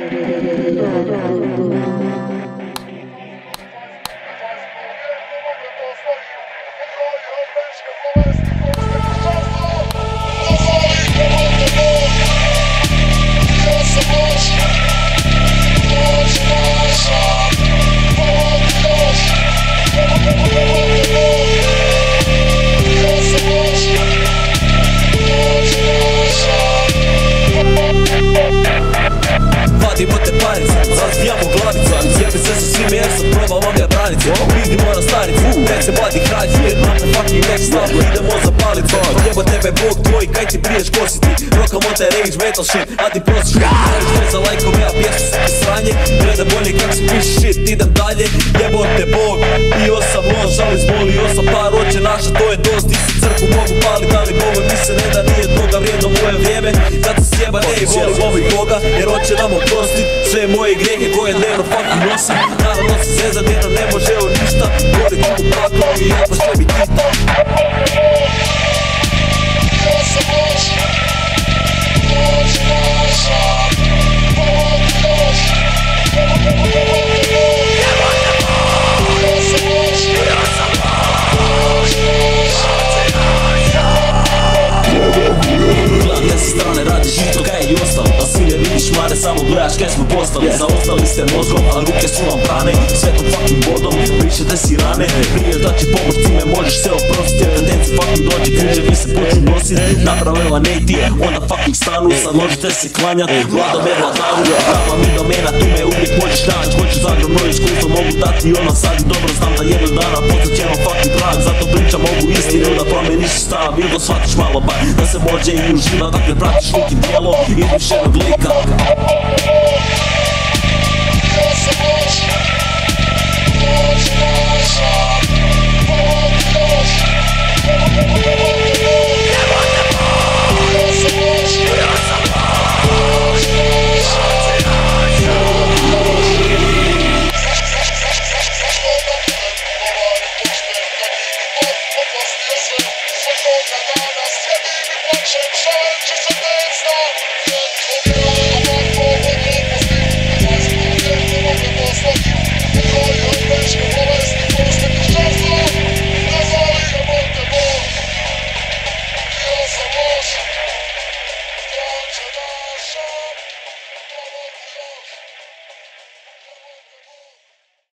Vadimo te parice, razbijamo glavice, zjebi se sa svime jer sam probao vam ga branice. Vidimo na starice, nek se mladi hrađi, jer nam te fucking next level, idemo za palice. Jebo tebe Bog tvoj, kaj ti priješ kositi, rockamo te rage metal shit, a ti prosiš ne za lajkove, a pjesu su ti sranje. Gleda bolje kak se piši shit, idem dalje, jebo te Bog. Bio sam loš, ali zbolio sam par oče naša, to je dost, ti si crku mogu palit, ali Boga mi se ne da nije toga vrijedno moje vrijeme. Kad se sjeba ne i volim ovih Boga, jer oče nam oprostit sve moje grijehe koje dnevno fucking nosim. Naravno se zezat jer nam ne može o ništa, gori tu paklo i jedno što mi kita. Strane radiš isto kaj i ostalo, a svi ne vidiš mare, samo gledaš kaj smo postali. Zaostali ste mozgom, a ruke su vam prane, svetom fucking vodom, brišete si rane. Prije da će pomoć time možeš se oprostit, jer kad deci fucking dođe križevi se počnu nosit. Napravila nejtije, onda fucking stanu, sad možete se klanjat, vlada me vladaru. Prava mi domena, tu me uvijek možeš naći, hoću zagrobno iskustvo, mogu dati i ono sad i dobro znam da jednog dana postat ćemo fucking prag. Zato pričam ovu istinu da promeniš stav, ili da shvatiš malo bar, da se može i uživa, dakle pratiš lik i djelo i viš jednog lika.